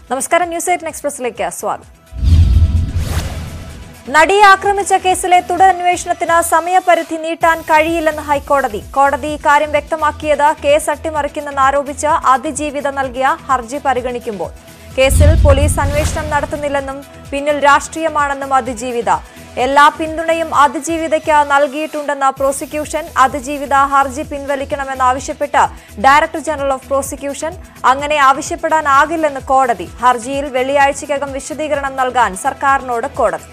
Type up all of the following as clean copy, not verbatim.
നമസ്കാരം, ന്യൂസ് 8 എക്സ്പ്രസിലേക്ക് സ്വാഗതം. നടിയെ ആക്രമിച്ച കേസിലെ തുടരന്വേഷണത്തിന് സമയപരിധി നീട്ടാൻ കഴിയില്ലെന്ന് ഹൈക്കോടതി. കോടതി ഇക്കാര്യം വ്യക്തമാക്കിയത് കേസ് അട്ടിമറിക്കുന്നെന്നാരോപിച്ച് അതിജീവിത നൽകിയ ഹർജി പരിഗണിക്കുമ്പോൾ. കേസിൽ പോലീസ് അന്വേഷണം നടത്തുന്നില്ലെന്നും പിന്നിൽ രാഷ്ട്രീയമാണെന്നും അതിജീവിത. എല്ലാ പിന്തുണയും അതിജീവിതയ്ക്ക് നൽകിയിട്ടുണ്ടെന്ന പ്രോസിക്യൂഷൻ. അതിജീവിത ഹർജി പിൻവലിക്കണമെന്നാവശ്യപ്പെട്ട് ഡയറക്ടർ ജനറൽ ഓഫ് പ്രോസിക്യൂഷൻ. അങ്ങനെ ആവശ്യപ്പെടാനാകില്ലെന്ന് കോടതി. ഹർജിയിൽ വെള്ളിയാഴ്ചയ്ക്കകം വിശദീകരണം നൽകാൻ സർക്കാരിനോട് കോടതി.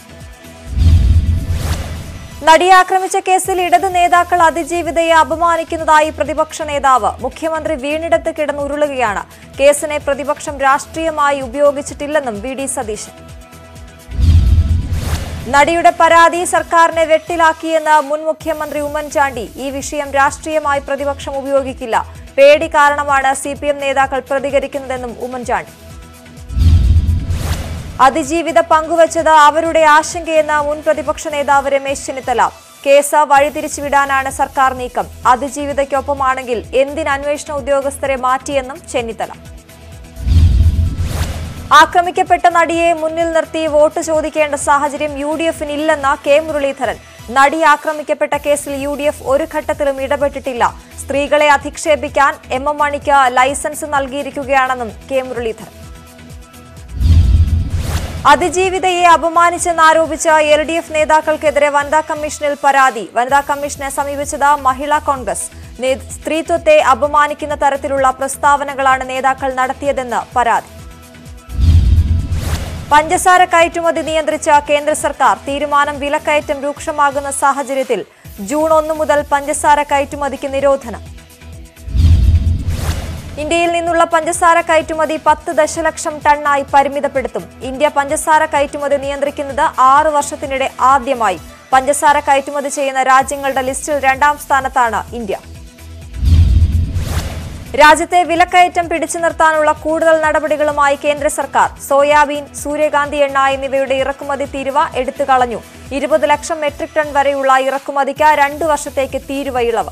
നടിയെ ആക്രമിച്ച കേസിൽ ഇടത് നേതാക്കൾ അതിജീവിതയെ അപമാനിക്കുന്നതായി പ്രതിപക്ഷ നേതാവ്. മുഖ്യമന്ത്രി വീണിടത്ത് കിടന്നുരുളുകയാണ്. കേസിനെ പ്രതിപക്ഷം രാഷ്ട്രീയമായി ഉപയോഗിച്ചിട്ടില്ലെന്നും വി ഡി സതീശൻ. നടിയുടെ പരാതി സർക്കാരിനെ വെട്ടിലാക്കിയെന്ന് മുൻ മുഖ്യമന്ത്രി ഉമ്മൻചാണ്ടി. ഈ വിഷയം രാഷ്ട്രീയമായി പ്രതിപക്ഷം ഉപയോഗിക്കില്ല. പേടി കാരണമാണ് CPM നേതാക്കൾ പ്രതികരിക്കുന്നതെന്നും ഉമ്മൻചാണ്ടി. അതിജീവിത പങ്കുവച്ചത് അവരുടെ ആശങ്കയെന്ന മുൻ പ്രതിപക്ഷ നേതാവ് രമേശ് ചെന്നിത്തല. കേസ് വഴിതിരിച്ചുവിടാനാണ് സർക്കാർ നീക്കം. അതിജീവിതയ്ക്കൊപ്പമാണെങ്കിൽ എന്തിന് അന്വേഷണ ഉദ്യോഗസ്ഥരെ മാറ്റിയെന്നും ചെന്നിത്തല. ആക്രമിക്കപ്പെട്ട നടിയെ മുന്നിൽ നിർത്തി വോട്ട് ചോദിക്കേണ്ട സാഹചര്യം UDFന് ഇല്ലെന്ന കെ മുരളീധരൻ. നടി ആക്രമിക്കപ്പെട്ട കേസിൽ UDF ഒരു ഘട്ടത്തിലും ഇടപെട്ടിട്ടില്ല. സ്ത്രീകളെ അധിക്ഷേപിക്കാൻ MM മണിക്ക് ലൈസൻസ് നൽകിയിരിക്കുകയാണെന്നും കെ മുരളീധരൻ. അതിജീവിതയെ അപമാനിച്ചെന്നാരോപിച്ച് LDF നേതാക്കൾക്കെതിരെ വനിതാ കമ്മീഷനിൽ പരാതി. വനിതാ കമ്മീഷനെ സമീപിച്ചത് മഹിളാ കോൺഗ്രസ്. സ്ത്രീത്വത്തെ അപമാനിക്കുന്ന തരത്തിലുള്ള പ്രസ്താവനകളാണ് നേതാക്കൾ നടത്തിയതെന്ന് പരാതി. പഞ്ചസാര കയറ്റുമതി നിയന്ത്രിച്ച കേന്ദ്ര സർക്കാർ. തീരുമാനം വിലക്കയറ്റം രൂക്ഷമാകുന്ന സാഹചര്യത്തിൽ ജൂൺ 1 മുതൽ പഞ്ചസാര കയറ്റുമതിക്ക് നിരോധനം. ഇന്ത്യയിൽ നിന്നുള്ള പഞ്ചസാര കയറ്റുമതി 10 ദശലക്ഷം ടണ്ണായി പരിമിതപ്പെടുത്തും. ഇന്ത്യ പഞ്ചസാര കയറ്റുമതി നിയന്ത്രിക്കുന്നത് 6 വർഷത്തിനിടെ ആദ്യമായി. പഞ്ചസാര കയറ്റുമതി ചെയ്യുന്ന രാജ്യങ്ങളുടെ ലിസ്റ്റിൽ 2ാം സ്ഥാനത്താണ് ഇന്ത്യ. രാജ്യത്തെ വിലക്കയറ്റം പിടിച്ചു നിർത്താനുള്ള കൂടുതൽ നടപടികളുമായി കേന്ദ്ര സർക്കാർ. സോയാബീൻ, സൂര്യകാന്തി എണ്ണ എന്നിവയുടെ ഇറക്കുമതി തീരുവ എടുത്തുകളഞ്ഞു. 20 ലക്ഷം മെട്രിക് ടൺ വരെയുള്ള ഇറക്കുമതിക്ക് 2 വർഷത്തേക്ക് തീരുവ ഇളവ്.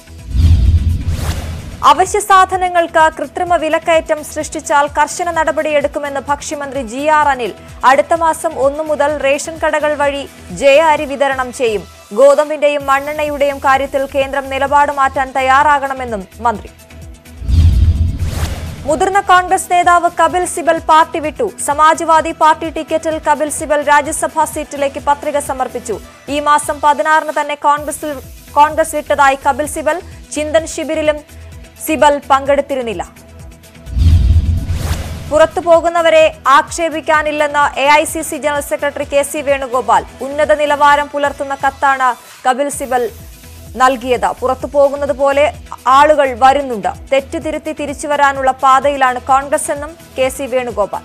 അവശ്യ സാധനങ്ങൾക്ക് കൃത്രിമ വിലക്കയറ്റം സൃഷ്ടിച്ചാൽ കർശന നടപടിയെടുക്കുമെന്ന് ഭക്ഷ്യമന്ത്രി GR അനിൽ. അടുത്ത മാസം 1 മുതൽ റേഷൻ കടകൾ വഴി ജയ അരി വിതരണം ചെയ്യും. ഗോതമ്പിന്റെയും മണ്ണെണ്ണയുടെയും കാര്യത്തിൽ കേന്ദ്രം നിലപാട് മാറ്റാൻ തയ്യാറാകണമെന്നും മന്ത്രി. മുതിർന്ന കോൺഗ്രസ് നേതാവ് കപിൽ സിബൽ പാർട്ടി വിട്ടു. സമാജ്വാദി പാർട്ടി ടിക്കറ്റിൽ കപിൽ സിബൽ രാജ്യസഭാ സീറ്റിലേക്ക് പത്രിക സമർപ്പിച്ചു. ഈ മാസം 16 തന്നെ കോൺഗ്രസ് വിട്ടതായി കപിൽ സിബൽ. ചിന്തൻ ശിബിരിലും സിബൽ പങ്കെടുത്തിരുന്നില്ല. പുറത്തു പോകുന്നവരെ ആക്ഷേപിക്കാനില്ലെന്ന് AICC general secretary KC Venugopal. ഉന്നത നിലവാരം പുലർത്തുന്ന കത്താണ് കപിൽ സിബൽ നൽകിയത്. പുറത്തു പോകുന്നത് പോലെ ആളുകൾ വരുന്നുണ്ട്. തെറ്റുതിരുത്തി തിരിച്ചു വരാനുള്ള പാതയിലാണ് കോൺഗ്രസ് എന്നും KC വേണുഗോപാൽ.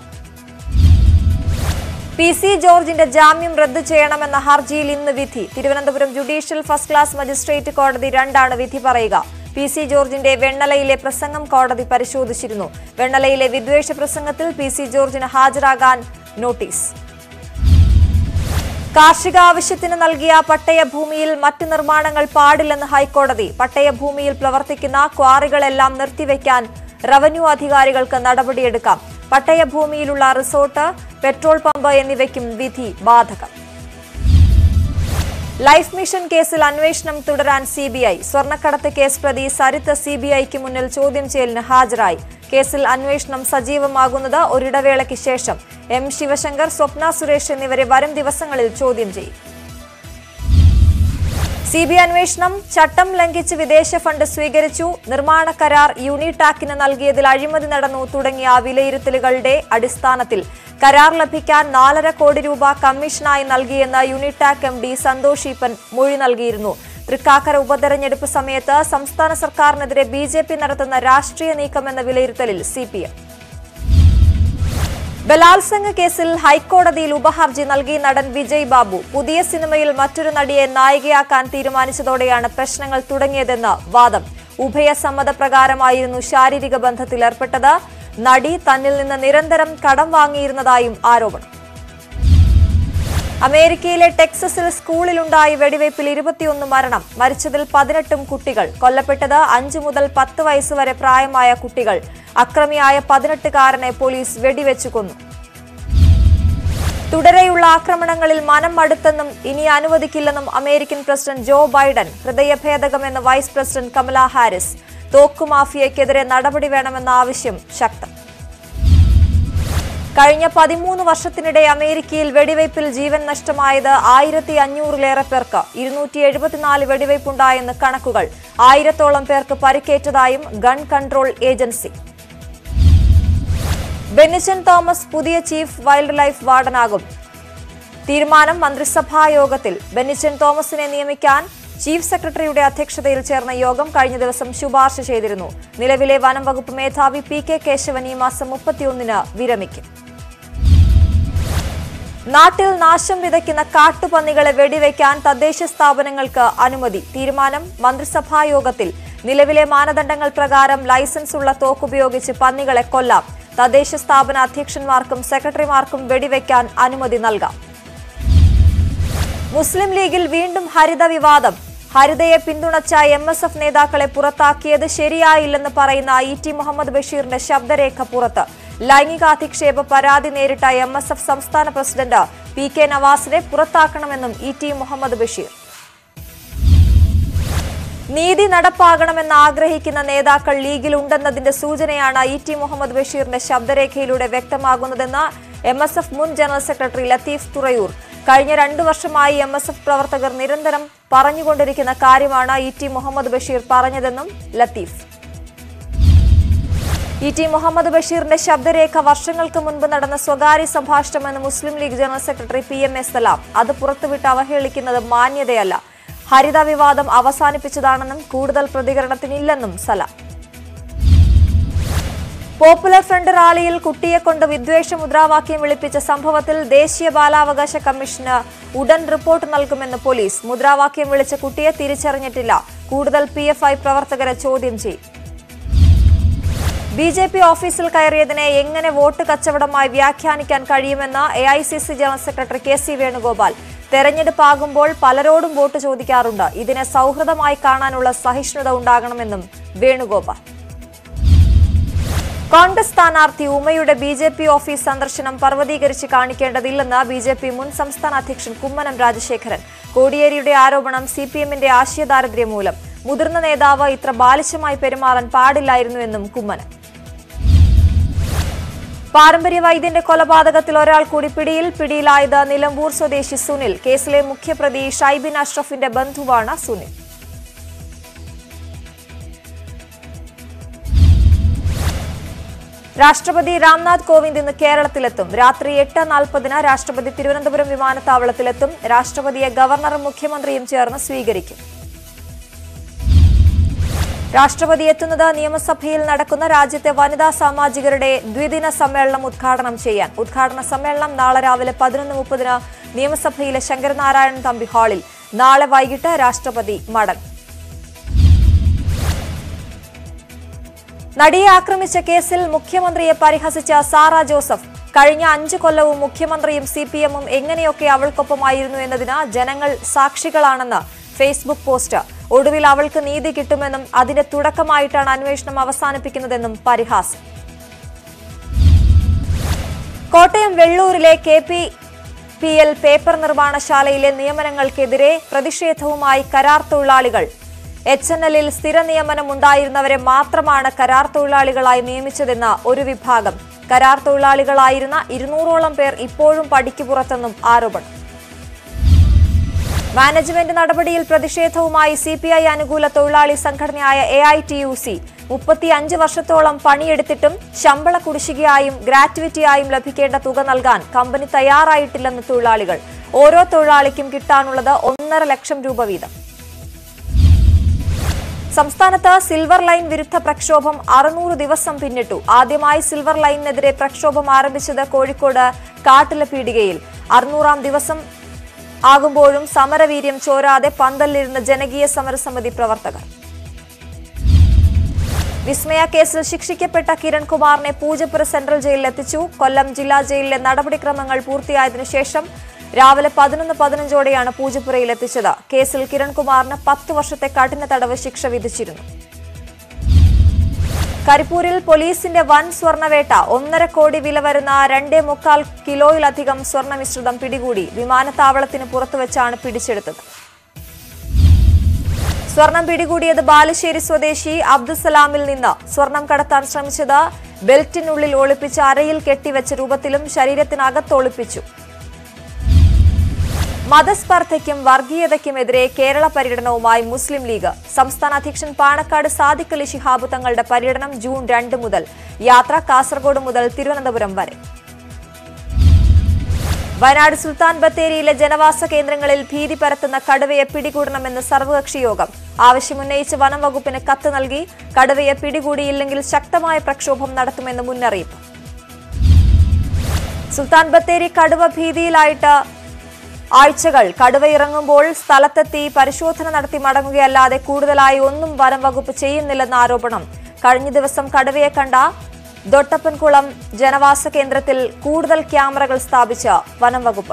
PC ജോർജിന്റെ ജാമ്യം റദ്ദു ചെയ്യണമെന്ന ഹർജിയിൽ ഇന്ന് വിധി. Thiruvananthapuram judicial first class magistrate കോടതി 2 വിധി പറയുക. PC ജോർജിന്റെ വെണ്ണലയിലെ പ്രസംഗം കോടതി പരിശോധിച്ചിരുന്നു. വെണ്ണലയിലെ വിദ്വേഷ പ്രസംഗത്തിൽ PC ജോർജിന് ഹാജരാകാൻ നോട്ടീസ്. കാർഷിക ആവശ്യത്തിന് നൽകിയ പട്ടയഭൂമിയിൽ മറ്റ് നിർമ്മാണങ്ങൾ പാടില്ലെന്ന് ഹൈക്കോടതി. പട്ടയഭൂമിയിൽ പ്രവർത്തിക്കുന്ന ക്വാറികളെല്ലാം നിർത്തിവെക്കാൻ റവന്യൂ അധികാരികൾക്ക് നടപടിയെടുക്കാം. പട്ടയഭൂമിയിലുള്ള റിസോർട്ട്, പെട്രോൾ പമ്പ് എന്നിവയ്ക്കും വിധി ബാധകം. ലൈഫ് മിഷൻ കേസിൽ അന്വേഷണം തുടരാൻ CBI. സ്വർണ്ണക്കടത്ത് കേസ് പ്രതി സരിത്ത് CBIക്ക് മുന്നിൽ ചോദ്യം ചെയ്യലിന് ഹാജരായി. കേസിൽ അന്വേഷണം സജീവമാകുന്നത് ഒരിടവേളയ്ക്ക് ശേഷം. M ശിവശങ്കർ, സ്വപ്ന സുരേഷ് എന്നിവരെ വരും ദിവസങ്ങളിൽ ചോദ്യം ചെയ്യും. CBI അന്വേഷണം. ചട്ടം ലംഘിച്ച് വിദേശ ഫണ്ട് സ്വീകരിച്ചു. നിർമ്മാണ കരാർ യൂണിടാക്കിന് നൽകിയതിൽ അഴിമതി നടന്നു തുടങ്ങിയ വിലയിരുത്തലുകളുടെ അടിസ്ഥാനത്തിൽ കരാർ ലഭിക്കാൻ 4.5 കോടി രൂപ കമ്മീഷനായി നൽകിയെന്ന് യൂണിടാക് MD സന്തോഷ് ഈപ്പൻ മൊഴി നൽകിയിരുന്നു. തൃക്കാക്കര ഉപതെരഞ്ഞെടുപ്പ് സമയത്ത് സംസ്ഥാന സർക്കാരിനെതിരെ BJP നടത്തുന്ന രാഷ്ട്രീയ നീക്കമെന്ന വിലയിരുത്തലിൽ CPM. ബലാത്സംഗ കേസിൽ ഹൈക്കോടതിയിൽ ഉപഹർജി നൽകി നടൻ വിജയ് ബാബു. പുതിയ സിനിമയിൽ മറ്റൊരു നടിയെ നായികയാക്കാൻ തീരുമാനിച്ചതോടെയാണ് പ്രശ്നങ്ങൾ തുടങ്ങിയതെന്ന് വാദം. ഉഭയസമ്മതപ്രകാരമായിരുന്നു ശാരീരിക ബന്ധത്തിൽ ഏർപ്പെട്ടത്. നടി തന്നിൽ നിന്ന് നിരന്തരം കടം വാങ്ങിയിരുന്നതായും ആരോപണം. അമേരിക്കയിലെ ടെക്സസിൽ സ്കൂളിലുണ്ടായ വെടിവയ്പിൽ 21 മരണം. മരിച്ചതിൽ 18 കുട്ടികൾ. കൊല്ലപ്പെട്ടത് 5 മുതൽ 10 വയസ്സ് വരെ പ്രായമായ കുട്ടികൾ. അക്രമിയായ 18-കാരനെ പോലീസ് വെടിവെച്ചു കൊന്നു. തുടരെയുള്ള ആക്രമണങ്ങളിൽ മനം മടുത്തെന്നും ഇനി അനുവദിക്കില്ലെന്നും അമേരിക്കൻ പ്രസിഡന്റ് ജോ ബൈഡൻ. ഹൃദയഭേദകമെന്ന് വൈസ് പ്രസിഡന്റ് കമലാ ഹാരിസ്. തോക്കുമാഫിയയ്ക്കെതിരെ നടപടി വേണമെന്ന ആവശ്യം ശക്തം. കഴിഞ്ഞ 13 വർഷത്തിനിടെ അമേരിക്കയിൽ വെടിവയ്പിൽ ജീവൻ നഷ്ടമായത് 1500-ലേറെ പേർക്ക്. 274 വെടിവയ്പുണ്ടായെന്ന് കണക്കുകൾ. 1000-ഓളം പേർക്ക് പരിക്കേറ്റതായും gun control agency. Bennichan Thomas പുതിയ ചീഫ് വൈൽഡ് ലൈഫ് വാർഡനാകും. തീരുമാനം മന്ത്രിസഭാ യോഗത്തിൽ. ബെന്നിച്ചൻ തോമസിനെ നിയമിക്കാൻ ചീഫ് സെക്രട്ടറിയുടെ അധ്യക്ഷതയിൽ ചേർന്ന യോഗം കഴിഞ്ഞ ദിവസം ശുപാർശ ചെയ്തിരുന്നു. നിലവിലെ വനം വകുപ്പ് മേധാവി പി കെ കേശവൻ ഈ മാസം 31-ന് വിരമിക്കും. നാട്ടിൽ നാശം വിതയ്ക്കുന്ന കാട്ടുപന്നികളെ വെടിവെക്കാൻ തദ്ദേശ സ്ഥാപനങ്ങൾക്ക് അനുമതി. തീരുമാനം മന്ത്രിസഭാ യോഗത്തിൽ. നിലവിലെ മാനദണ്ഡങ്ങൾ പ്രകാരം ലൈസൻസ് ഉള്ള തോക്കുപയോഗിച്ച് പന്നികളെ കൊല്ലാം. തദ്ദേശ സ്ഥാപന അധ്യക്ഷന്മാർക്കും സെക്രട്ടറിമാർക്കും വെടിവെക്കാൻ അനുമതി നൽകാം. മുസ്ലിം ലീഗിൽ വീണ്ടും ഹരിത വിവാദം. ഹരിതയെ പിന്തുണച്ച MSF നേതാക്കളെ പുറത്താക്കിയത് ശരിയായില്ലെന്ന് പറയുന്ന ET മുഹമ്മദ് ബഷീറിന്റെ ശബ്ദരേഖ പുറത്ത്. ലൈംഗികാധിക്ഷേപ പരാതി നേരിട്ട MSF സംസ്ഥാന പ്രസിഡന്റ് PK നവാസിനെ പുറത്താക്കണമെന്നും ET മുഹമ്മദ് ബഷീർ. നീതി നടപ്പാകണമെന്ന് ആഗ്രഹിക്കുന്ന നേതാക്കൾ ലീഗിലുണ്ടെന്നതിന്റെ സൂചനയാണ് ET മുഹമ്മദ് ബഷീറിന്റെ ശബ്ദരേഖയിലൂടെ വ്യക്തമാകുന്നതെന്ന് MSF മുൻ ജനറൽ സെക്രട്ടറി ലത്തീഫ് തുറയൂർ. കഴിഞ്ഞ 2 വർഷമായി MSF പ്രവർത്തകർ നിരന്തരം പറഞ്ഞുകൊണ്ടിരിക്കുന്ന കാര്യമാണ് ET മുഹമ്മദ് ബഷീർ പറഞ്ഞതെന്നും ലത്തീഫ്. ET മുഹമ്മദ് ബഷീറിന്റെ ശബ്ദരേഖ വർഷങ്ങൾക്ക് മുൻപ് നടന്ന സ്വകാര്യ സംഭാഷണമെന്ന് Muslim League general secretary PMA Salam. അത് പുറത്തുവിട്ട് അവഹേളിക്കുന്നത് മാന്യതയല്ല. ഹരിത വിവാദം അവസാനിപ്പിച്ചതാണെന്നും കൂടുതൽ പ്രതികരണത്തിനില്ലെന്നും സലാം. പോപ്പുലർ ഫ്രണ്ട് റാലിയിൽ കുട്ടിയെക്കൊണ്ട് വിദ്വേഷ മുദ്രാവാക്യം വിളിപ്പിച്ച സംഭവത്തിൽ ദേശീയ ബാലാവകാശ കമ്മീഷന് ഉടൻ റിപ്പോർട്ട് നൽകുമെന്ന് പോലീസ്. മുദ്രാവാക്യം വിളിച്ച കുട്ടിയെ തിരിച്ചറിഞ്ഞിട്ടില്ല. കൂടുതൽ PFI പ്രവർത്തകരെ ചോദ്യം ചെയ്യും. BJP ഓഫീസിൽ കയറിയതിനെ എങ്ങനെ വോട്ട് കച്ചവടമായി വ്യാഖ്യാനിക്കാൻ കഴിയുമെന്ന് AICC general secretary KC Venugopal. തെരഞ്ഞെടുപ്പാകുമ്പോൾ പലരോടും വോട്ട് ചോദിക്കാറുണ്ട്. ഇതിനെ സൗഹൃദമായി കാണാനുള്ള സഹിഷ്ണുത ഉണ്ടാകണമെന്നും വേണുഗോപാൽ. കോൺഗ്രസ് സ്ഥാനാർത്ഥി ഉമയുടെ BJP ഓഫീസ് സന്ദർശനം പർവ്വതീകരിച്ച് കാണിക്കേണ്ടതില്ലെന്ന് BJP മുൻ സംസ്ഥാന അധ്യക്ഷൻ കുമ്മനം രാജശേഖരൻ. കോടിയേരിയുടെ ആരോപണം CPM-ന്റെ ആശയദാരിദ്ര്യം മൂലം. മുതിർന്ന നേതാവ് ഇത്ര ബാലിശമായി പെരുമാറാൻ പാടില്ലായിരുന്നുവെന്നും കുമ്മനം. പാരമ്പര്യ വൈദ്യന്റെ കൊലപാതകത്തിൽ ഒരാൾ കൂടി പിടിയിലായത് നിലമ്പൂർ സ്വദേശി സുനിൽ. കേസിലെ മുഖ്യപ്രതി ഷൈബിൻ അഷ്റഫിന്റെ ബന്ധുവാണ് സുനിൽ. രാഷ്ട്രപതി രാംനാഥ് കോവിന്ദ് ഇന്ന് കേരളത്തിലെത്തും. രാത്രി 8:40-ന് രാഷ്ട്രപതി തിരുവനന്തപുരം വിമാനത്താവളത്തിലെത്തും. രാഷ്ട്രപതിയെ ഗവർണറും മുഖ്യമന്ത്രിയും ചേർന്ന് സ്വീകരിക്കും. രാഷ്ട്രപതി എത്തുന്നത് നിയമസഭയിൽ നടക്കുന്ന രാജ്യത്തെ വനിതാ സാമാജികരുടെ ദ്വിദിന സമ്മേളനം ഉദ്ഘാടനം ചെയ്യാൻ. ഉദ്ഘാടന സമ്മേളനം നാളെ രാവിലെ 11:30-ന് നിയമസഭയിലെ ശങ്കരനാരായണൻ തമ്പി ഹാളിൽ. നാളെ വൈകിട്ട് രാഷ്ട്രപതി മടങ്ങും. നടിയെ ആക്രമിച്ച കേസിൽ മുഖ്യമന്ത്രിയെ പരിഹസിച്ച സാറ ജോസഫ്. കഴിഞ്ഞ 5 കൊല്ലവും മുഖ്യമന്ത്രിയും CPM-ഉം എങ്ങനെയൊക്കെ അവൾക്കൊപ്പമായിരുന്നു എന്നതിന് ജനങ്ങൾ സാക്ഷികളാണെന്ന് ഫേസ്ബുക്ക് പോസ്റ്റ്. ഒടുവിൽ അവൾക്ക് നീതി കിട്ടുമെന്നും അതിന്റെ തുടക്കമായിട്ടാണ് അന്വേഷണം അവസാനിപ്പിക്കുന്നതെന്നും പരിഹാസം. കോട്ടയം വെള്ളൂരിലെ KPPL പേപ്പർ നിർമ്മാണശാലയിലെ നിയമനങ്ങൾക്കെതിരെ പ്രതിഷേധവുമായി കരാർ തൊഴിലാളികൾ. HNL-ൽ സ്ഥിര നിയമനം ഉണ്ടായിരുന്നവരെ മാത്രമാണ് കരാർ തൊഴിലാളികളായി നിയമിച്ചതെന്ന് ഒരു വിഭാഗം. കരാർ തൊഴിലാളികളായിരുന്ന 200-ഓളം പേർ ഇപ്പോഴും പടിക്ക് പുറത്തെന്നും ആരോപണം. മാനേജ്മെന്റ് നടപടിയിൽ പ്രതിഷേധവുമായി CPI അനുകൂല തൊഴിലാളി സംഘടനയായ AITUC. 35 വർഷത്തോളം പണിയെടുത്തിട്ടും ശമ്പള കുടിശ്ശികയായും ഗ്രാറ്റുവിറ്റിയായും ലഭിക്കേണ്ട തുക നൽകാൻ കമ്പനി തയ്യാറായിട്ടില്ലെന്ന് തൊഴിലാളികൾ. ഓരോ തൊഴിലാളിക്കും കിട്ടാനുള്ളത് 1.5 ലക്ഷം രൂപ വീതം. സംസ്ഥാനത്ത് സിൽവർ ലൈൻ വിരുദ്ധ പ്രക്ഷോഭം 600 ദിവസം പിന്നിട്ടു. ആദ്യമായി സിൽവർ ലൈനിനെതിരെ പ്രക്ഷോഭം ആരംഭിച്ചത് കോഴിക്കോട് കാട്ടില പീടികയിൽ. 600-ാം ദിവസം ആകുമ്പോഴും സമരവീര്യം ചോരാതെ പന്തലിരുന്ന ജനകീയ സമരസമിതി പ്രവർത്തകർ. വിസ്മയ കേസിൽ ശിക്ഷിക്കപ്പെട്ട കിരൺകുമാറിനെ പൂജപ്പുര സെൻട്രൽ ജയിലിൽ എത്തിച്ചു. കൊല്ലം ജില്ലാ ജയിലിലെ നടപടിക്രമങ്ങൾ പൂർത്തിയായതിനു ശേഷം രാവിലെ 11:15 പൂജപ്പുരയിൽ എത്തിച്ചത്. കേസിൽ കിരൺകുമാറിന് 10 വർഷത്തെ കഠിന തടവ് ശിക്ഷ വിധിച്ചിരുന്നു. കരിപ്പൂരിൽ പോലീസിന്റെ വൻ സ്വർണ്ണവേട്ട. 1.5 കോടി വില വരുന്ന 2.25 കിലോയിലധികം സ്വർണ്ണ മിശ്രിതം പിടികൂടി. വിമാനത്താവളത്തിന് പുറത്തുവച്ചാണ് പിടിച്ചെടുത്തത്. സ്വർണം പിടികൂടിയത് ബാലുശ്ശേരി സ്വദേശി അബ്ദുസലാമിൽ നിന്ന്. സ്വർണം കടത്താൻ ശ്രമിച്ചത് ബെൽറ്റിനുള്ളിൽ ഒളിപ്പിച്ച് അരയിൽ കെട്ടിവെച്ച രൂപത്തിലും ശരീരത്തിനകത്ത് ഒളിപ്പിച്ചു. മതസ്പർദ്ധയ്ക്കും വർഗീയതയ്ക്കുമെതിരെ കേരള പര്യടനവുമായി മുസ്ലിം ലീഗ്. സംസ്ഥാന അധ്യക്ഷൻ പാണക്കാട് സാദിഖ് അലി ശിഹാബ് തങ്ങളുടെ പര്യടനം ജൂൺ 2 മുതൽ. യാത്ര കാസർഗോഡ് മുതൽ തിരുവനന്തപുരം വരെ. വയനാട് സുൽത്താൻ ബത്തേരിയിലെ ജനവാസ കേന്ദ്രങ്ങളിൽ ഭീതി പരത്തുന്ന കടുവയെ പിടികൂടണമെന്ന് സർവകക്ഷി യോഗം. ആവശ്യമുന്നയിച്ച് വനം വകുപ്പിന് കത്ത് നൽകി. കടുവയെ പിടികൂടിയില്ലെങ്കിൽ ശക്തമായ പ്രക്ഷോഭം നടത്തുമെന്ന് മുന്നറിയിപ്പ്. സുൽത്താൻ ബത്തേരി കടുവ ഭീതിയിലായിട്ട് ആഴ്ചകൾ. കടുവ ഇറങ്ങുമ്പോൾ സ്ഥലത്തെത്തി പരിശോധന നടത്തി മടങ്ങുകയല്ലാതെ കൂടുതലായി ഒന്നും വനം വകുപ്പ് ചെയ്യുന്നില്ലെന്ന ആരോപണം. കഴിഞ്ഞ ദിവസം കടുവയെ കണ്ട ദൊട്ടപ്പൻകുളം ജനവാസ കേന്ദ്രത്തിൽ കൂടുതൽ ക്യാമറകൾ സ്ഥാപിച്ച വനം വകുപ്പ്.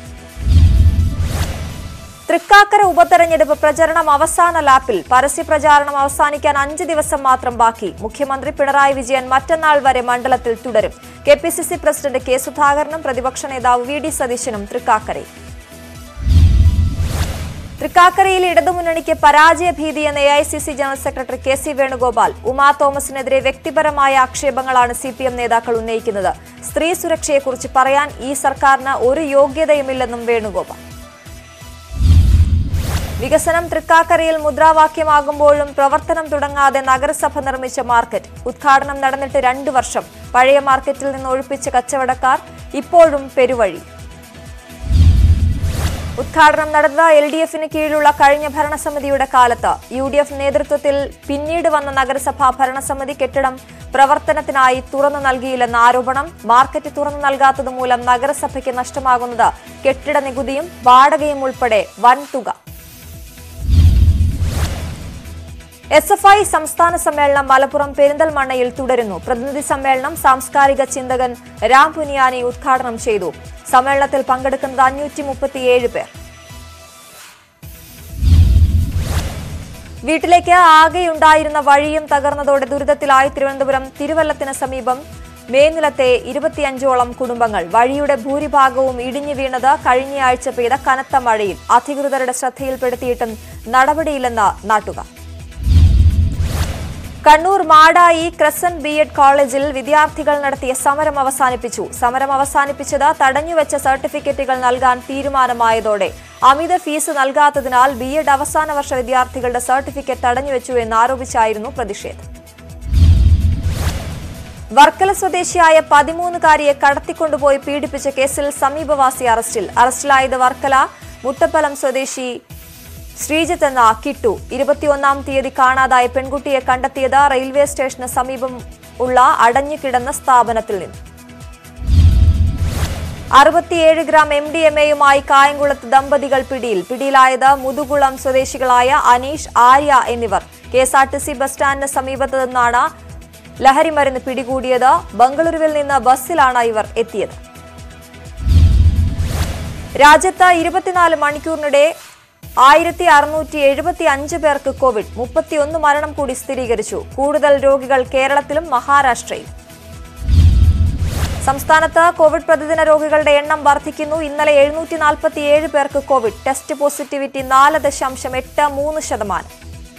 തൃക്കാക്കര ഉപതെരഞ്ഞെടുപ്പ് പ്രചരണം അവസാന ലാപ്പിൽ. പരസ്യപ്രചാരണം അവസാനിക്കാൻ 5 ദിവസം മാത്രം ബാക്കി. മുഖ്യമന്ത്രി പിണറായി വിജയൻ മറ്റന്നാൾ വരെ മണ്ഡലത്തിൽ തുടരും. KPCC പ്രസിഡന്റ് കെ സുധാകരനും പ്രതിപക്ഷ നേതാവ് VD സതീശനും തൃക്കാക്കരയിൽ. തൃക്കാക്കരയിൽ ഇടതുമുന്നണിക്ക് പരാജയ ഭീതിയെന്ന് AICC general secretary KC Venugopal. Uma തോമസിനെതിരെ വ്യക്തിപരമായ ആക്ഷേപങ്ങളാണ് CPM നേതാക്കൾ ഉന്നയിക്കുന്നത്. സ്ത്രീ സുരക്ഷയെക്കുറിച്ച് പറയാൻ ഈ സർക്കാരിന് ഒരു യോഗ്യതയുമില്ലെന്നും വേണുഗോപാൽ. വികസനം തൃക്കാക്കരയിൽ മുദ്രാവാക്യമാകുമ്പോഴും പ്രവർത്തനം തുടങ്ങാതെ നഗരസഭ നിർമ്മിച്ച മാർക്കറ്റ്. ഉദ്ഘാടനം നടന്നിട്ട് 2 വർഷം. പഴയ മാർക്കറ്റിൽ നിന്ന് ഒഴിപ്പിച്ച കച്ചവടക്കാർ ഇപ്പോഴും പെരുവഴി. ഉദ്ഘാടനം നടന്ന LDFന് കീഴിലുള്ള കഴിഞ്ഞ ഭരണസമിതിയുടെ കാലത്ത്. UDF നേതൃത്വത്തിൽ പിന്നീട് വന്ന നഗരസഭാ ഭരണസമിതി കെട്ടിടം പ്രവർത്തനത്തിനായി തുറന്നു നൽകിയില്ലെന്ന ആരോപണം. മാർക്കറ്റ് തുറന്നു നൽകാത്തതുമൂലം നഗരസഭയ്ക്ക് നഷ്ടമാകുന്നത് കെട്ടിട നികുതിയും വാടകയും ഉൾപ്പെടെ വൻ തുക. SFI സംസ്ഥാന സമ്മേളനം മലപ്പുറം പെരിന്തൽമണ്ണയിൽ തുടരുന്നു. പ്രതിനിധി സമ്മേളനം സാംസ്കാരിക ചിന്തകൻ രാം പുനിയാനി ഉദ്ഘാടനം ചെയ്തു. സമ്മേളനത്തിൽ പങ്കെടുക്കുന്നത് 537 പേർ. വീട്ടിലേക്ക് ആകെയുണ്ടായിരുന്ന വഴിയും തകർന്നതോടെ ദുരിതത്തിലായി തിരുവനന്തപുരം തിരുവല്ലത്തിന് സമീപം മേനിലത്തെ 25ഓളം കുടുംബങ്ങൾ. വഴിയുടെ ഭൂരിഭാഗവും ഇടിഞ്ഞു വീണത് കഴിഞ്ഞയാഴ്ച പെയ്ത കനത്ത മഴയിൽ. അധികൃതരുടെ ശ്രദ്ധയിൽപ്പെടുത്തിയിട്ടും നടപടിയില്ലെന്ന് നാട്ടുകാർ. കണ്ണൂർ മാടായി ക്രസന്റ് B.Ed കോളേജിൽ വിദ്യാർത്ഥികൾ നടത്തിയ സമരം അവസാനിപ്പിച്ചു. സമരം അവസാനിപ്പിച്ചത് തടഞ്ഞുവെച്ച സർട്ടിഫിക്കറ്റുകൾ നൽകാൻ തീരുമാനമായതോടെ. അമിത ഫീസ് നൽകാത്തതിനാൽ B.Ed അവസാന വർഷ വിദ്യാർത്ഥികളുടെ സർട്ടിഫിക്കറ്റ് തടഞ്ഞുവെച്ചു എന്നാരോപിച്ചായിരുന്നു പ്രതിഷേധം. വർക്കല സ്വദേശിയായ 13-കാരിയെ കടത്തിക്കൊണ്ടുപോയി പീഡിപ്പിച്ച കേസിൽ സമീപവാസി അറസ്റ്റിൽ. അറസ്റ്റിലായത് വർക്കല മുട്ടപ്പലം സ്വദേശി ശ്രീജിത്ത് എന്ന കിട്ടു. 21-ാം തീയതി കാണാതായ പെൺകുട്ടിയെ കണ്ടെത്തിയത് റെയിൽവേ സ്റ്റേഷന് സമീപം ഉള്ള അടഞ്ഞുകിടന്ന സ്ഥാപനത്തിൽ നിന്ന്. 67 ഗ്രാം MDMA-യുമായി കായംകുളത്ത് ദമ്പതികൾ പിടിയിൽ. പിടിയിലായത് മുതുകുളം സ്വദേശികളായ അനീഷ്, ആര്യ എന്നിവർ. KSRTC ബസ് സ്റ്റാൻഡിന് സമീപത്ത് നിന്നാണ് ലഹരിമരുന്ന് പിടികൂടിയത്. ബംഗളൂരുവിൽ നിന്ന് ബസ്സിലാണ് ഇവർ എത്തിയത്. രാജ്യത്ത് 24 മണിക്കൂറിനിടെ 1675 പേർക്ക് കോവിഡ്. 31 മരണം കൂടി സ്ഥിരീകരിച്ചു. കൂടുതൽ രോഗികൾ കേരളത്തിലും മഹാരാഷ്ട്രയിലും. സംസ്ഥാനത്ത് കോവിഡ് പ്രതിദിന രോഗികളുടെ എണ്ണം വർദ്ധിക്കുന്നു. ഇന്നലെ 747 പേർക്ക് കോവിഡ്. Test positivity 4.83%.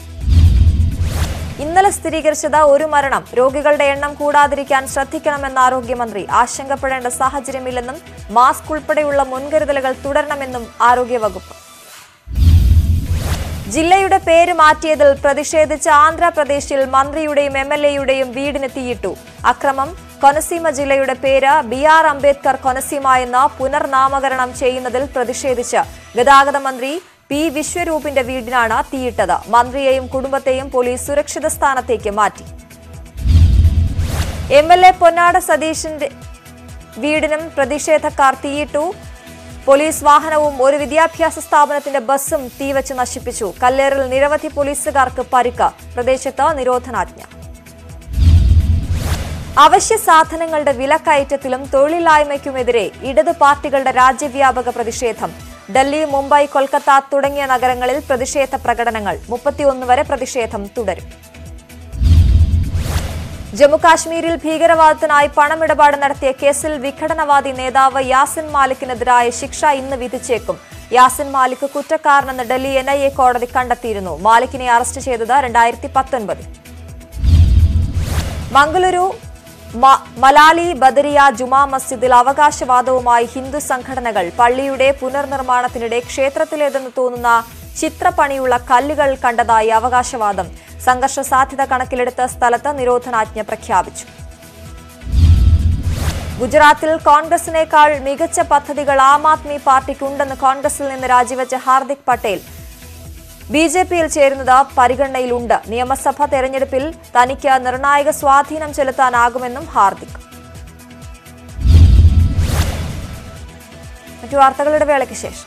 ഇന്നലെ സ്ഥിരീകരിച്ചത് 1 മരണം. രോഗികളുടെ എണ്ണം കൂടാതിരിക്കാൻ ശ്രദ്ധിക്കണമെന്ന് ആരോഗ്യമന്ത്രി. ആശങ്കപ്പെടേണ്ട സാഹചര്യമില്ലെന്നും മാസ്ക് ഉൾപ്പെടെയുള്ള മുൻകരുതലുകൾ തുടരണമെന്നും ആരോഗ്യവകുപ്പ്. ജില്ലയുടെ പേര് മാറ്റിയതിൽ പ്രതിഷേധിച്ച് ആന്ധ്രാപ്രദേശിൽ മന്ത്രിയുടെയും MLA-യുടെയും വീടിന് തീയിട്ടു. അക്രമം. കൊനസീമ ജില്ലയുടെ പേര് BR അംബേദ്കർ കൊനസീമ എന്ന് പുനർനാമകരണം ചെയ്യുന്നതിൽ പ്രതിഷേധിച്ച് ഗതാഗത മന്ത്രി P. വിശ്വരൂപിന്റെ വീടിനാണ് തീയിട്ടത്. മന്ത്രിയെയും കുടുംബത്തെയും പോലീസ് സുരക്ഷിത സ്ഥാനത്തേക്ക് മാറ്റി. MLA പൊന്നാട സതീശന്റെ വീടിനും പ്രതിഷേധക്കാർ തീയിട്ടു. പോലീസ് വാഹനവും ഒരു വിദ്യാഭ്യാസ സ്ഥാപനത്തിന്റെ ബസ്സും തീവച്ച് നശിപ്പിച്ചു. കല്ലേറിൽ നിരവധി പോലീസുകാർക്ക് പരിക്ക്. പ്രദേശത്ത് നിരോധനാജ്ഞ. അവശ്യ സാധനങ്ങളുടെ വിലക്കയറ്റത്തിലും തൊഴിലില്ലായ്മയ്ക്കുമെതിരെ ഇടത് പാർട്ടികളുടെ രാജ്യവ്യാപക പ്രതിഷേധം. ഡൽഹി, മുംബൈ, കൊൽക്കത്ത തുടങ്ങിയ നഗരങ്ങളിൽ പ്രതിഷേധ പ്രകടനങ്ങൾ. 31 വരെ പ്രതിഷേധം തുടരും. ജമ്മുകാശ്മീരിൽ ഭീകരവാദത്തിനായി പണമിടപാട് നടത്തിയ കേസിൽ വിഘടനവാദി നേതാവ് യാസിൻ മാലിക്കിനെതിരായ ശിക്ഷ ഇന്ന് വിധിച്ചേക്കും. യാസിൻ മാലിക് കുറ്റക്കാരനെന്ന് ഡൽഹി NIA കോടതി കണ്ടെത്തിയിരുന്നു. മാലിക്കിനെ അറസ്റ്റ് ചെയ്തത് 2019. മംഗളൂരു മലാലി ബദരിയ ജുമാ മസ്ജിദിൽ അവകാശവാദവുമായി ഹിന്ദു സംഘടനകൾ. പള്ളിയുടെ പുനർനിർമ്മാണത്തിനിടെ ക്ഷേത്രത്തിലേതെന്ന് തോന്നുന്ന ചിത്രപ്പണിയുള്ള കല്ലുകൾ കണ്ടതായി അവകാശവാദം. സംഘർഷ സാധ്യത കണക്കിലെടുത്ത് സ്ഥലത്ത് നിരോധനാജ്ഞ പ്രഖ്യാപിച്ചു. ഗുജറാത്തിൽ കോൺഗ്രസിനേക്കാൾ മികച്ച പദ്ധതികൾ ആം ആദ്മി പാർട്ടിക്കുണ്ടെന്ന് കോൺഗ്രസിൽ നിന്ന് രാജിവെച്ച ഹാർദിക് പട്ടേൽ BJPയിൽ ചേരുന്നത് പരിഗണനയിലുണ്ട്. നിയമസഭാ തെരഞ്ഞെടുപ്പിൽ തനിക്ക് നിർണായക സ്വാധീനം ചെലുത്താനാകുമെന്നും ഹാർദിക്. മറ്റു വാർത്തകളുടെ വേളയ്ക്ക് ശേഷം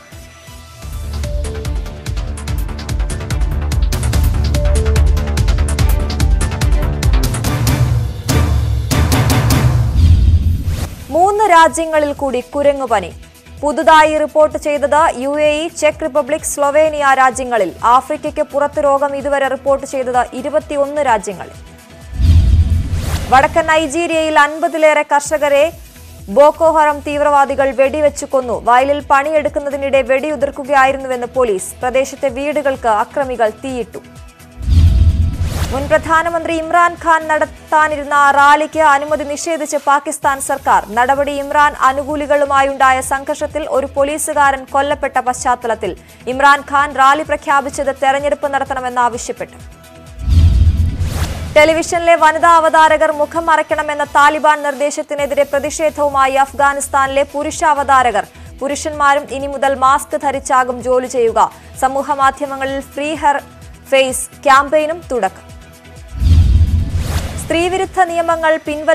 മൂന്ന് രാജ്യങ്ങളിൽ കൂടി കുരങ്ങുപനി. പുതുതായി റിപ്പോർട്ട് ചെയ്തത് UAE, ചെക്ക് റിപ്പബ്ലിക്, സ്ലൊവേനിയ രാജ്യങ്ങളിൽ. ആഫ്രിക്കയ്ക്ക് പുറത്ത് രോഗം ഇതുവരെ റിപ്പോർട്ട് ചെയ്തത് 21 രാജ്യങ്ങളിൽ. വടക്കൻ നൈജീരിയയിൽ 50-ലേറെ കർഷകരെ ബോക്കോ ഹറം തീവ്രവാദികൾ വെടിവെച്ചു കൊന്നു. വയലിൽ പണിയെടുക്കുന്നതിനിടെ വെടിയുതിർക്കുകയായിരുന്നുവെന്ന് പോലീസ്. പ്രദേശത്തെ വീടുകൾക്ക് അക്രമികൾ തീയിട്ടു. മുൻ പ്രധാനമന്ത്രി ഇമ്രാൻഖാൻ നടത്താനിരുന്ന റാലിക്ക് അനുമതി നിഷേധിച്ച് പാകിസ്ഥാൻ സർക്കാർ. നടപടി ഇമ്രാൻ അനുകൂലികളുമായുണ്ടായ സംഘർഷത്തിൽ ഒരു പോലീസുകാരൻ കൊല്ലപ്പെട്ട പശ്ചാത്തലത്തിൽ. ഇമ്രാൻഖാൻ റാലി പ്രഖ്യാപിച്ചത് തെരഞ്ഞെടുപ്പ് നടത്തണമെന്നാവശ്യപ്പെട്ടു. ടെലിവിഷനിലെ വനിതാ അവതാരകർ മുഖം മറയ്ക്കണമെന്ന താലിബാൻ നിർദ്ദേശത്തിനെതിരെ പ്രതിഷേധവുമായി അഫ്ഗാനിസ്ഥാനിലെ പുരുഷ അവതാരകർ. പുരുഷന്മാരും ഇനി മുതൽ മാസ്ക് ധരിച്ചാകും ജോലി ചെയ്യുക. സമൂഹമാധ്യമങ്ങളിൽ ഫ്രീ ഹെർ ഫേസ് ക്യാമ്പയിനും തുടക്കം. സ്ത്രീവിരുദ്ധ നിയമങ്ങൾ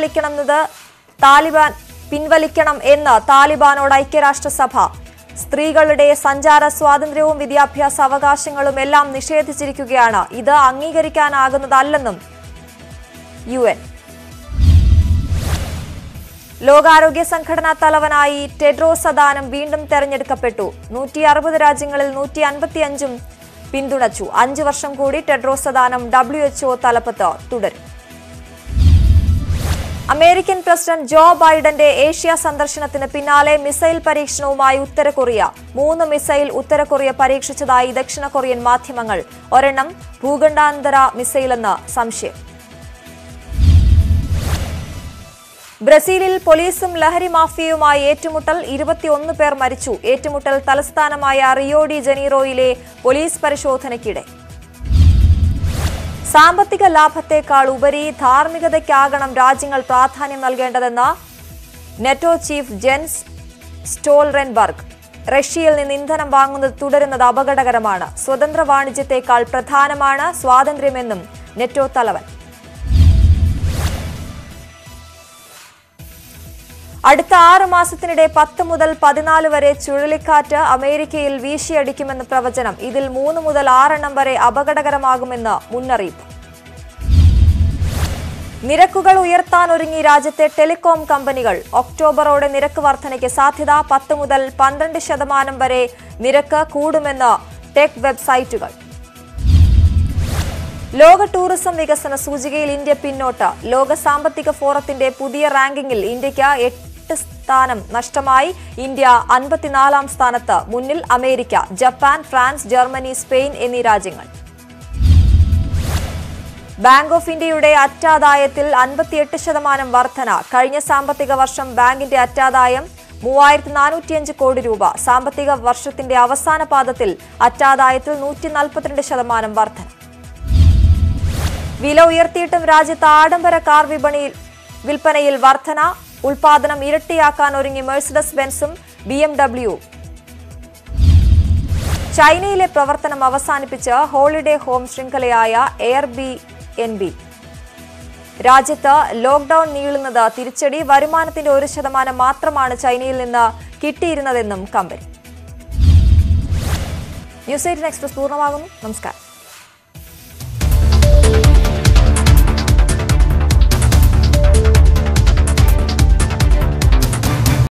പിൻവലിക്കണം എന്ന് താലിബാനോട് ഐക്യരാഷ്ട്രസഭ. സ്ത്രീകളുടെ സഞ്ചാര സ്വാതന്ത്ര്യവും വിദ്യാഭ്യാസ അവകാശങ്ങളും എല്ലാം നിഷേധിച്ചിരിക്കുകയാണ്. ഇത് അംഗീകരിക്കാനാകുന്നതല്ലെന്നും UN. ലോകാരോഗ്യ സംഘടനാ തലവനായി ടെഡ്രോസ് അദാനം വീണ്ടും തെരഞ്ഞെടുക്കപ്പെട്ടു. 160 രാജ്യങ്ങളിൽ 155 പിന്തുണച്ചു. 5 വർഷം കൂടി ടെഡ്രോസ് അദാനം WHO തലപ്പത്ത് തുടരും. അമേരിക്കൻ പ്രസിഡന്റ് ജോ ബൈഡന്റെ ഏഷ്യ സന്ദർശനത്തിന് പിന്നാലെ മിസൈൽ പരീക്ഷണവുമായി ഉത്തര കൊറിയ. 3 മിസൈൽ ഉത്തര കൊറിയ പരീക്ഷിച്ചതായി ദക്ഷിണ കൊറിയൻ മാധ്യമങ്ങൾ. ഒരെണ്ണം ഭൂഖണ്ഡാന്തര മിസൈലെന്ന് സംശയം. ബ്രസീലിൽ പോലീസും ലഹരി മാഫിയയുമായി ഏറ്റുമുട്ടൽ. 21 പേർ മരിച്ചു. ഏറ്റുമുട്ടൽ തലസ്ഥാനമായ റിയോ ഡി ജനീറോയിലെ പോലീസ് പരിശോധനയ്ക്കിടെ. സാമ്പത്തിക ലാഭത്തെക്കാൾ ഉപരി ധാർമ്മികതയ്ക്കാകണം രാജ്യങ്ങൾ പ്രാധാന്യം നൽകേണ്ടതെന്ന് നെറ്റോ ചീഫ് ജെൻസ് സ്റ്റോൾറൻബർഗ്. റഷ്യയിൽ നിന്ന് ഇന്ധനം വാങ്ങുന്നത് തുടരുന്നത് അപകടകരമാണ്. സ്വതന്ത്ര വാണിജ്യത്തെക്കാൾ പ്രധാനമാണ് സ്വാതന്ത്ര്യമെന്നും നെറ്റോ തലവൻ. അടുത്ത 6 മാസത്തിനിടെ 10 മുതൽ 14 വരെ ചുഴലിക്കാറ്റ് അമേരിക്കയിൽ വീശിയടിക്കുമെന്ന് പ്രവചനം. ഇതിൽ 3 മുതൽ 6 എണ്ണം വരെ അപകടകരമാകുമെന്ന് മുന്നറിയിപ്പ്. നിരക്കുകൾ ഉയർത്താനൊരുങ്ങി രാജ്യത്തെ ടെലികോം കമ്പനികൾ. ഒക്ടോബറോടെ നിരക്ക് വർധനയ്ക്ക് സാധ്യത. 10 മുതൽ 12% വരെ നിരക്ക് കൂടുമെന്ന് ടെക് വെബ്സൈറ്റുകൾ. ലോക ടൂറിസം വികസന സൂചികയിൽ ഇന്ത്യ പിന്നോട്ട്. ലോക സാമ്പത്തിക ഫോറത്തിന്റെ പുതിയ റാങ്കിങ്ങിൽ ഇന്ത്യയ്ക്ക് 8 സ്ഥാനം നഷ്ടമായി. ഇന്ത്യ 54-ാം സ്ഥാനത്ത്. മുന്നിൽ America, Japan, France, Germany, Spain എന്നീ രാജ്യങ്ങൾ. ബാങ്ക് ഓഫ് ഇന്ത്യയുടെ അറ്റാദായത്തിൽ 58% വർധന. കഴിഞ്ഞ സാമ്പത്തിക വർഷം ബാങ്കിന്റെ അറ്റാദായം 3405 കോടി രൂപ. സാമ്പത്തിക വർഷത്തിന്റെ അവസാന പാദത്തിൽ അറ്റാദായത്തിൽ 142% വർധന. വില ഉയർത്തിയിട്ടും രാജ്യത്ത് ആഡംബര കാർ വിൽപ്പനയിൽ വർധന. ഉൽപാദനം ഇരട്ടിയാക്കാൻ ഒരുങ്ങി മെഴ്സിഡസ് ബെൻസും BMW. ചൈനയിലെ പ്രവർത്തനം അവസാനിപ്പിച്ച് ഹോളിഡേ ഹോം ശൃംഖലയായ Airbnb. രാജ്യത്ത് ലോക്ഡൌൺ നീളുന്നത് തിരിച്ചടി. വരുമാനത്തിന്റെ 1% മാത്രമാണ് ചൈനയിൽ നിന്ന് കിട്ടിയിരുന്നതെന്നും കമ്പനി. ന്യൂസ് 18 എക്സ്പ്രസ് പൂർണ്ണമാകുന്നു. നമസ്കാരം.